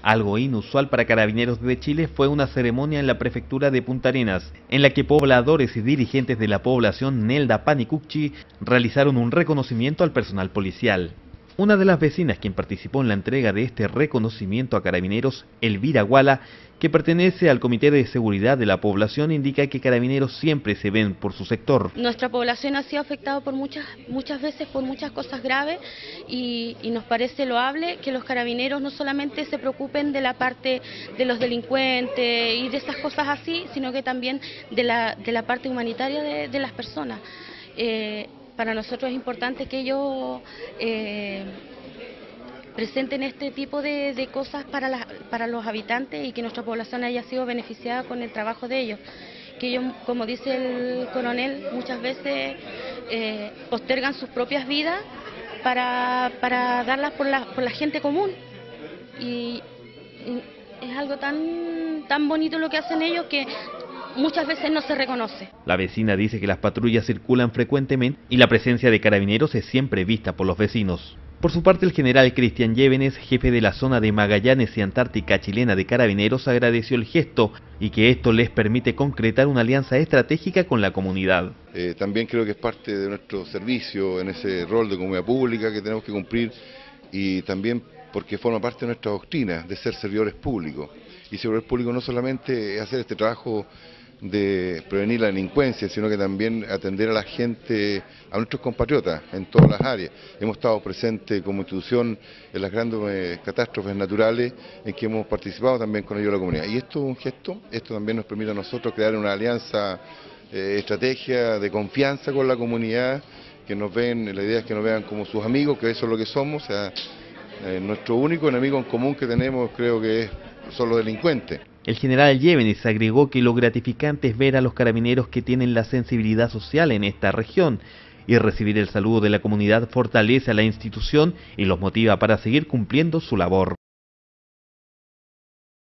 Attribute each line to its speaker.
Speaker 1: Algo inusual para Carabineros de Chile fue una ceremonia en la prefectura de Punta Arenas, en la que pobladores y dirigentes de la población Nelda Panicucci realizaron un reconocimiento al personal policial. Una de las vecinas quien participó en la entrega de este reconocimiento a Carabineros, Elvira Guala, que pertenece al Comité de Seguridad de la población, indica que Carabineros siempre se ven por su sector.
Speaker 2: Nuestra población ha sido afectada por muchas veces por muchas cosas graves y nos parece loable que los Carabineros no solamente se preocupen de la parte de los delincuentes y de esas cosas así, sino que también de la parte humanitaria de las personas. Para nosotros es importante que ellos presenten este tipo de cosas para los habitantes y que nuestra población haya sido beneficiada con el trabajo de ellos. Que ellos, como dice el coronel, muchas veces postergan sus propias vidas para darlas por la gente común. Y es algo tan bonito lo que hacen ellos que muchas veces no se reconoce.
Speaker 1: La vecina dice que las patrullas circulan frecuentemente y la presencia de Carabineros es siempre vista por los vecinos. Por su parte, el general Cristian Llévenes, jefe de la zona de Magallanes y Antártica chilena de Carabineros, agradeció el gesto y que esto les permite concretar una alianza estratégica con la comunidad.
Speaker 3: También creo que es parte de nuestro servicio en ese rol de comunidad pública que tenemos que cumplir y también porque forma parte de nuestra doctrina de ser servidores públicos. Y servidor público no solamente es hacer este trabajo de prevenir la delincuencia, sino que también atender a la gente, a nuestros compatriotas en todas las áreas. Hemos estado presentes como institución en las grandes catástrofes naturales en que hemos participado también con ellos la comunidad. Y esto es un gesto, esto también nos permite a nosotros crear una alianza, estrategia de confianza con la comunidad, que nos ven, la idea es que nos vean como sus amigos, que eso es lo que somos, o sea, nuestro único enemigo en común que tenemos creo que son los delincuentes.
Speaker 1: El general Llévenes agregó que lo gratificante es ver a los carabineros que tienen la sensibilidad social en esta región y recibir el saludo de la comunidad fortalece a la institución y los motiva para seguir cumpliendo su labor.